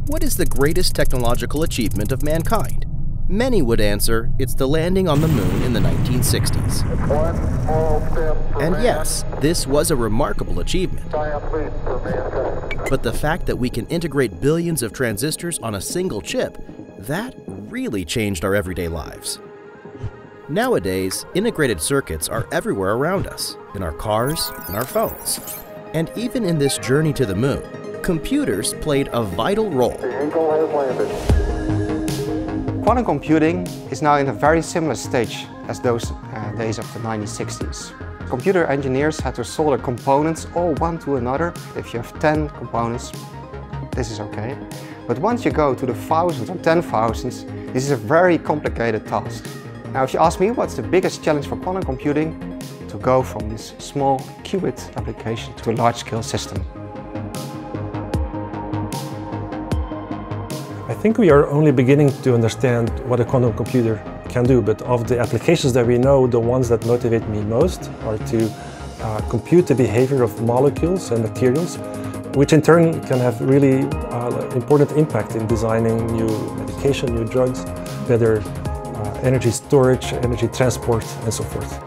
What is the greatest technological achievement of mankind? Many would answer it's the landing on the moon in the 1960s. And yes, this was a remarkable achievement. But the fact that we can integrate billions of transistors on a single chip, that really changed our everyday lives. Nowadays, integrated circuits are everywhere around us, in our cars, in our phones. And even in this journey to the moon, computers played a vital role. The Eagle has landed. Quantum computing is now in a very similar stage as those days of the 1960s. Computer engineers had to solder components all one to another. If you have 10 components, this is okay. But once you go to the thousands or 10,000s, this is a very complicated task. Now, if you ask me what's the biggest challenge for quantum computing, to go from this small qubit application to a large-scale system. I think we are only beginning to understand what a quantum computer can do, but of the applications that we know, the ones that motivate me most are to compute the behavior of molecules and materials, which in turn can have really important impact in designing new medication, new drugs, better energy storage, energy transport, and so forth.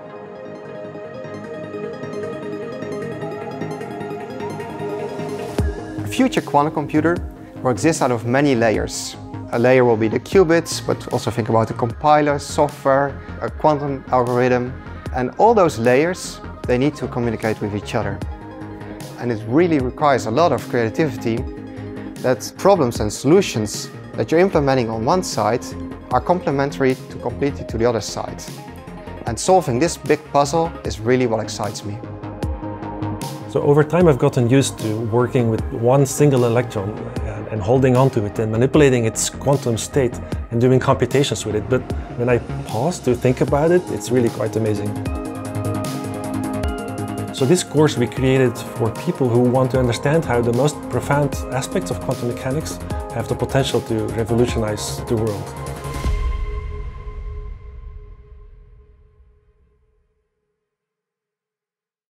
A future quantum computer will exist out of many layers. A layer will be the qubits, but also think about the compiler, software, a quantum algorithm. And all those layers, they need to communicate with each other. And it really requires a lot of creativity that problems and solutions that you're implementing on one side are complementary to completely to the other side. And solving this big puzzle is really what excites me. So over time I've gotten used to working with one single electron and holding on to it and manipulating its quantum state and doing computations with it. But when I pause to think about it, it's really quite amazing. So this course we created for people who want to understand how the most profound aspects of quantum mechanics have the potential to revolutionize the world.